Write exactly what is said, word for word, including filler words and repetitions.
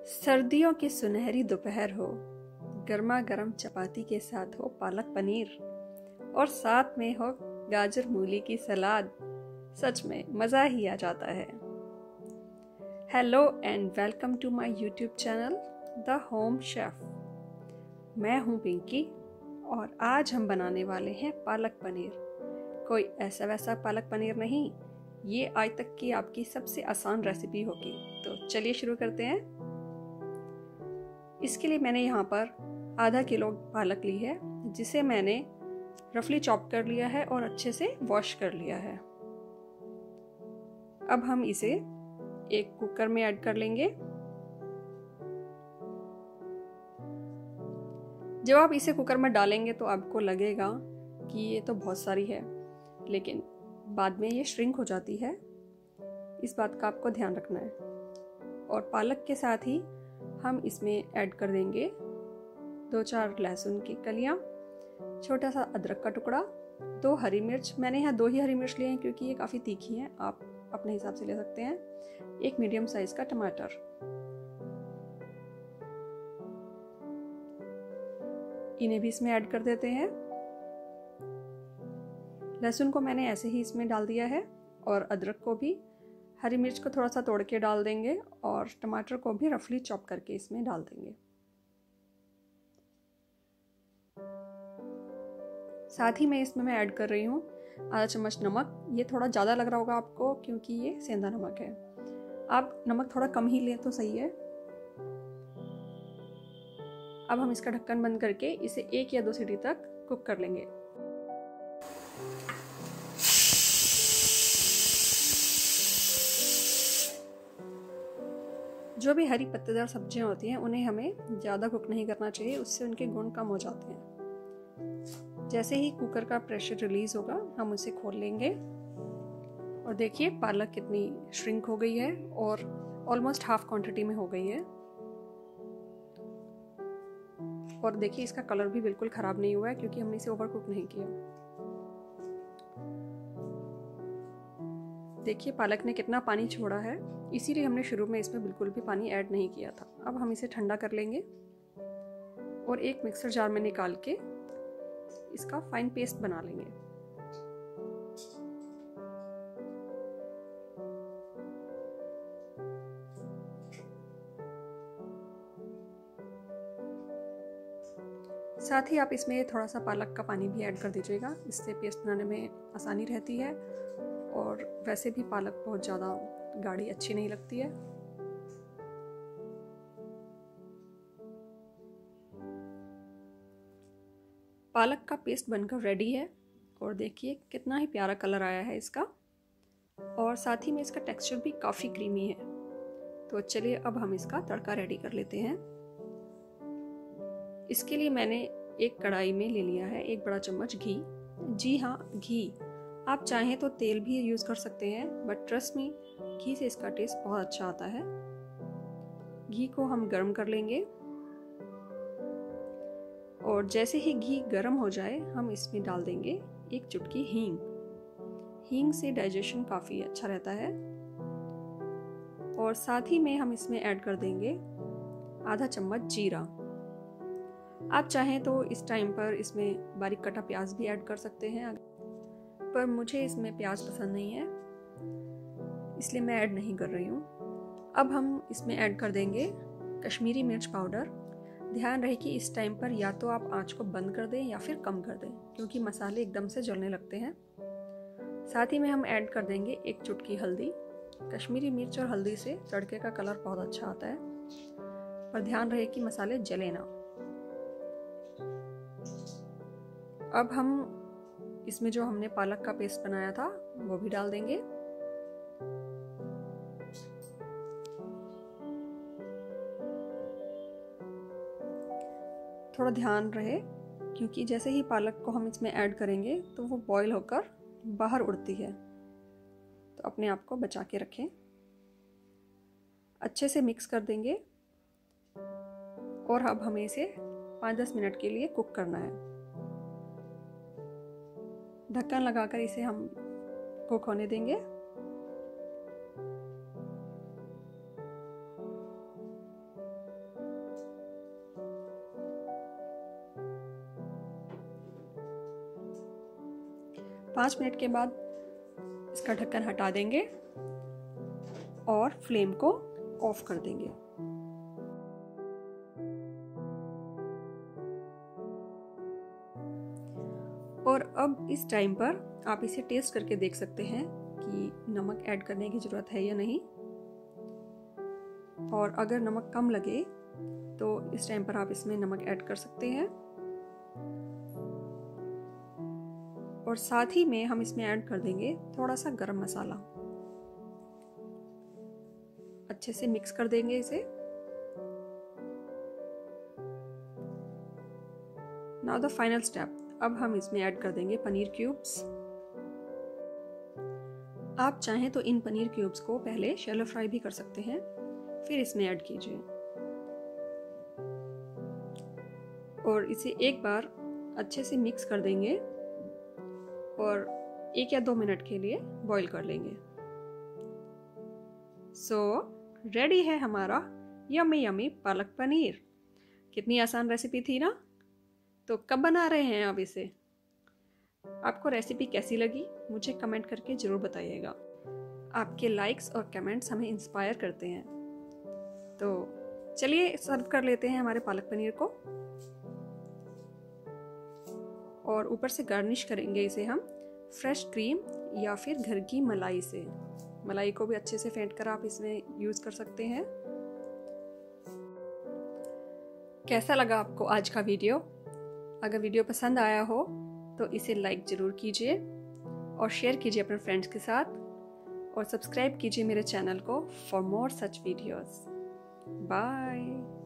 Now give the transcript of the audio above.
सर्दियों की सुनहरी दोपहर हो, गर्मा गर्म चपाती के साथ हो पालक पनीर और साथ में हो गाजर मूली की सलाद। सच में मज़ा ही आ जाता है। Hello and welcome to my YouTube channel the home chef. मैं हूँ पिंकी और आज हम बनाने वाले हैं पालक पनीर। कोई ऐसा वैसा पालक पनीर नहीं, ये आज तक की आपकी सबसे आसान रेसिपी होगी। तो चलिए शुरू करते हैं। इसके लिए मैंने यहाँ पर आधा किलो पालक ली है, जिसे मैंने रफली चॉप कर लिया है और अच्छे से वॉश कर लिया है। अब हम इसे एक कुकर में ऐड कर लेंगे। जब आप इसे कुकर में डालेंगे तो आपको लगेगा कि ये तो बहुत सारी है, लेकिन बाद में ये श्रिंक हो जाती है। इस बात का आपको ध्यान रखना है। और पालक के साथ ही हम इसमें ऐड कर देंगे दो चार लहसुन की कलियां, छोटा सा अदरक का टुकड़ा, दो हरी मिर्च। मैंने यहाँ दो ही हरी मिर्च लिए हैं क्योंकि ये काफ़ी तीखी हैं, आप अपने हिसाब से ले सकते हैं। एक मीडियम साइज का टमाटर, इन्हें भी इसमें ऐड कर देते हैं। लहसुन को मैंने ऐसे ही इसमें डाल दिया है और अदरक को भी। हरी मिर्च को थोड़ा सा तोड़ के डाल देंगे और टमाटर को भी रफली चॉप करके इसमें डाल देंगे। साथ ही में इसमें मैं ऐड कर रही हूँ आधा चम्मच नमक। ये थोड़ा ज़्यादा लग रहा होगा आपको क्योंकि ये सेंधा नमक है। आप नमक थोड़ा कम ही लें तो सही है। अब हम इसका ढक्कन बंद करके इसे एक या दो सीटी तक कुक कर लेंगे। जो भी हरी पत्तेदार सब्जियां होती हैं उन्हें हमें ज़्यादा कुक नहीं करना चाहिए, उससे उनके गुण कम हो जाते हैं। जैसे ही कुकर का प्रेशर रिलीज होगा हम उसे खोल लेंगे और देखिए पालक कितनी श्रिंक हो गई है और ऑलमोस्ट हाफ क्वांटिटी में हो गई है। और देखिए इसका कलर भी बिल्कुल ख़राब नहीं हुआ है क्योंकि हमने इसे ओवर कुक नहीं किया। देखिए पालक ने कितना पानी छोड़ा है, इसीलिए हमने शुरू में इसमें बिल्कुल भी पानी ऐड नहीं किया था। अब हम इसे ठंडा कर लेंगे और एक मिक्सर जार में निकाल के इसका फाइन पेस्ट बना लेंगे। साथ ही आप इसमें थोड़ा सा पालक का पानी भी ऐड कर दीजिएगा, इससे पेस्ट बनाने में आसानी रहती है। और वैसे भी पालक बहुत ज़्यादा गाढ़ी अच्छी नहीं लगती है। पालक का पेस्ट बनकर रेडी है और देखिए कितना ही प्यारा कलर आया है इसका, और साथ ही में इसका टेक्सचर भी काफ़ी क्रीमी है। तो चलिए अब हम इसका तड़का रेडी कर लेते हैं। इसके लिए मैंने एक कढ़ाई में ले लिया है एक बड़ा चम्मच घी। जी हाँ, घी। आप चाहें तो तेल भी यूज़ कर सकते हैं, बट ट्रस्ट मी, घी से इसका टेस्ट बहुत अच्छा आता है। घी को हम गर्म कर लेंगे और जैसे ही घी गर्म हो जाए हम इसमें डाल देंगे एक चुटकी हींग। हींग से डाइजेशन काफ़ी अच्छा रहता है। और साथ ही में हम इसमें ऐड कर देंगे आधा चम्मच जीरा। आप चाहें तो इस टाइम पर इसमें बारीक कटा प्याज भी ऐड कर सकते हैं, पर मुझे इसमें प्याज पसंद नहीं है इसलिए मैं ऐड नहीं कर रही हूँ। अब हम इसमें ऐड कर देंगे कश्मीरी मिर्च पाउडर। ध्यान रहे कि इस टाइम पर या तो आप आंच को बंद कर दें या फिर कम कर दें, क्योंकि मसाले एकदम से जलने लगते हैं। साथ ही में हम ऐड कर देंगे एक चुटकी हल्दी। कश्मीरी मिर्च और हल्दी से तड़के का कलर बहुत अच्छा आता है, पर ध्यान रहे कि मसाले जले ना। अब हम इसमें जो हमने पालक का पेस्ट बनाया था वो भी डाल देंगे। थोड़ा ध्यान रहे क्योंकि जैसे ही पालक को हम इसमें ऐड करेंगे तो वो बॉईल होकर बाहर उड़ती है, तो अपने आप को बचा के रखें। अच्छे से मिक्स कर देंगे और अब हमें इसे पाँच दस मिनट के लिए कुक करना है। ढक्कन लगाकर इसे हम कुक होने देंगे। पाँच मिनट के बाद इसका ढक्कन हटा देंगे और फ्लेम को ऑफ कर देंगे। और अब इस टाइम पर आप इसे टेस्ट करके देख सकते हैं कि नमक ऐड करने की ज़रूरत है या नहीं। और अगर नमक कम लगे तो इस टाइम पर आप इसमें नमक ऐड कर सकते हैं। और साथ ही में हम इसमें ऐड कर देंगे थोड़ा सा गरम मसाला। अच्छे से मिक्स कर देंगे इसे। नाउ द फाइनल स्टेप, अब हम इसमें ऐड कर देंगे पनीर क्यूब्स। आप चाहें तो इन पनीर क्यूब्स को पहले शैलो फ्राई भी कर सकते हैं, फिर इसमें ऐड कीजिए और इसे एक बार अच्छे से मिक्स कर देंगे और एक या दो मिनट के लिए बॉईल कर लेंगे। सो so, रेडी है हमारा यम्मी यम्मी पालक पनीर। कितनी आसान रेसिपी थी ना। तो कब बना रहे हैं आप इसे? आपको रेसिपी कैसी लगी मुझे कमेंट करके ज़रूर बताइएगा। आपके लाइक्स और कमेंट्स हमें इंस्पायर करते हैं। तो चलिए सर्व कर लेते हैं हमारे पालक पनीर को और ऊपर से गार्निश करेंगे इसे हम फ्रेश क्रीम या फिर घर की मलाई से। मलाई को भी अच्छे से फेंट कर आप इसमें यूज़ कर सकते हैं। कैसा लगा आपको आज का वीडियो? अगर वीडियो पसंद आया हो तो इसे लाइक ज़रूर कीजिए और शेयर कीजिए अपने फ्रेंड्स के साथ और सब्सक्राइब कीजिए मेरे चैनल को for more such videos. Bye.